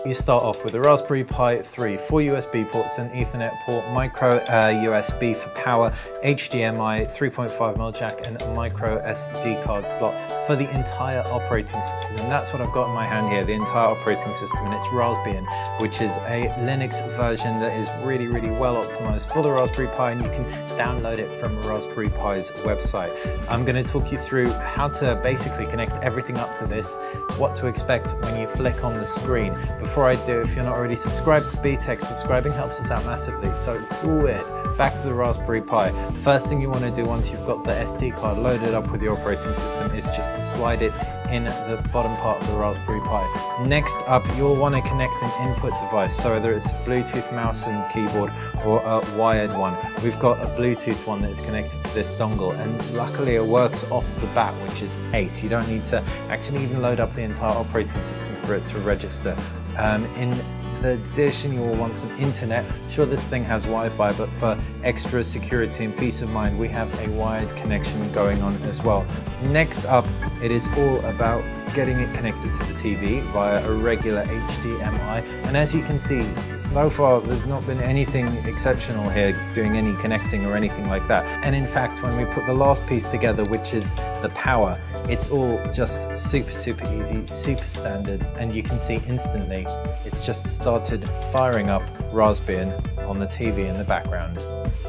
You start off with a Raspberry Pi 3, 4 USB ports, an Ethernet port, micro USB for power, HDMI, 3.5mm jack, and a micro SD card slot for the entire operating system. And that's what I've got in my hand here, the entire operating system, and it's Raspbian, which is a Linux version that is really, really well optimized for the Raspberry Pi, and you can download it from Raspberry Pi's website. I'm going to talk you through how to basically connect everything up to this, what to expect when you flick on the screen. Before I do, if you're not already subscribed to BTech, subscribing helps us out massively, so do it. Back to the Raspberry Pi. First thing you want to do once you've got the SD card loaded up with your operating system is just slide it in the bottom part of the Raspberry Pi. Next up, you'll want to connect an input device, so whether it's a Bluetooth mouse and keyboard or a wired one. We've got a Bluetooth one that is connected to this dongle, and luckily it works off the bat, which is ace. You don't need to actually even load up the entire operating system for it to register. In addition, you will want some internet. Sure, this thing has Wi-Fi, but for extra security and peace of mind, we have a wired connection going on as well. Next up, it is all about getting it connected to the TV via a regular HDMI. And as you can see, so far there's not been anything exceptional here doing any connecting or anything like that. And in fact, when we put the last piece together, which is the power, it's all just super easy, super standard, and you can see instantly it's just started firing up Raspbian on the TV in the background.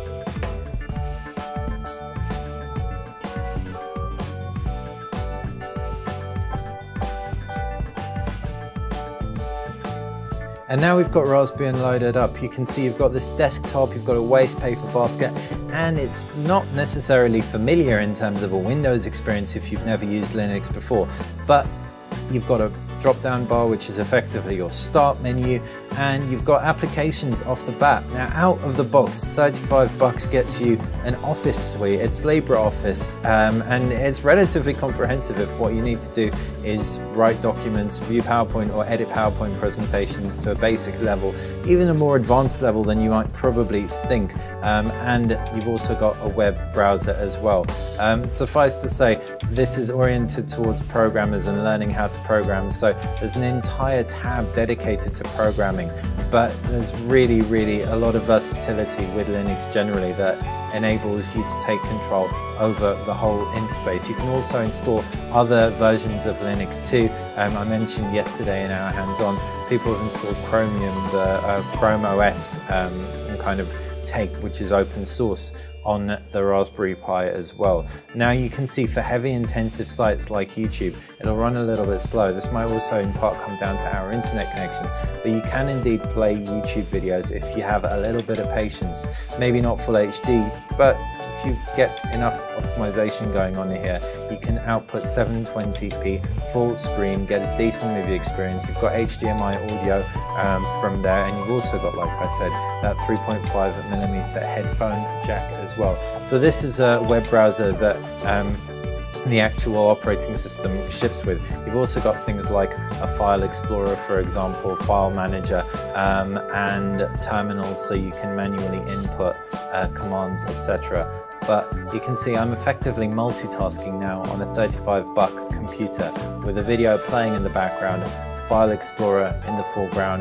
And now we've got Raspbian loaded up. You can see you've got this desktop, you've got a waste paper basket, and it's not necessarily familiar in terms of a Windows experience if you've never used Linux before, but you've got a drop-down bar, which is effectively your start menu, and you've got applications off the bat. Now, out of the box, 35 bucks gets you an Office suite. It's LibreOffice, and it's relatively comprehensive if what you need to do is write documents, view PowerPoint, or edit PowerPoint presentations to a basics level, even a more advanced level than you might probably think. And you've also got a web browser as well. Suffice to say, this is oriented towards programmers and learning how to program. So there's an entire tab dedicated to programming, but there's really a lot of versatility with Linux generally that enables you to take control over the whole interface. You can also install other versions of Linux too. I mentioned yesterday in our hands-on, people have installed Chromium, the Chrome OS kind of take, which is open source, on the Raspberry Pi as well. Now you can see for heavy intensive sites like YouTube, it'll run a little bit slow. This might also in part come down to our internet connection, but you can indeed play YouTube videos if you have a little bit of patience. Maybe not full HD, but if you get enough optimization going on here, you can output 720p full screen, get a decent movie experience. You've got HDMI audio from there, and you've also got, like I said, that 3.5mm headphone jack as well. So this is a web browser that the actual operating system ships with. You've also got things like a file explorer, for example, file manager, and terminals so you can manually input commands, etc. But you can see I'm effectively multitasking now on a 35-buck computer with a video playing in the background, file explorer in the foreground,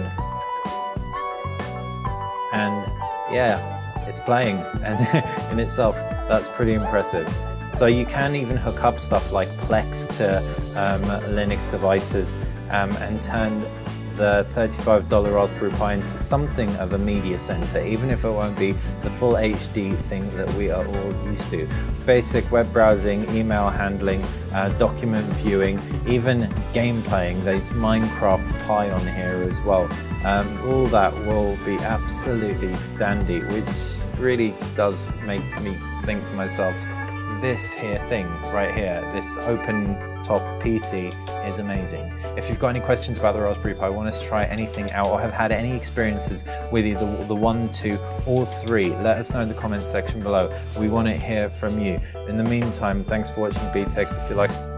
and yeah, it's playing, and in itself that's pretty impressive. So you can even hook up stuff like Plex to Linux devices and turn the $35 Raspberry Pi into something of a media center, even if it won't be the full HD thing that we are all used to. Basic web browsing, email handling, document viewing, even game playing. There's Minecraft Pi on here as well. All that will be absolutely dandy, which really does make me think to myself, this here thing right here, this open top PC is amazing. If you've got any questions about the Raspberry Pi, want us to try anything out, or have had any experiences with either the 1, 2 or 3, let us know in the comments section below. We want to hear from you. In the meantime, thanks for watching BTech. If you like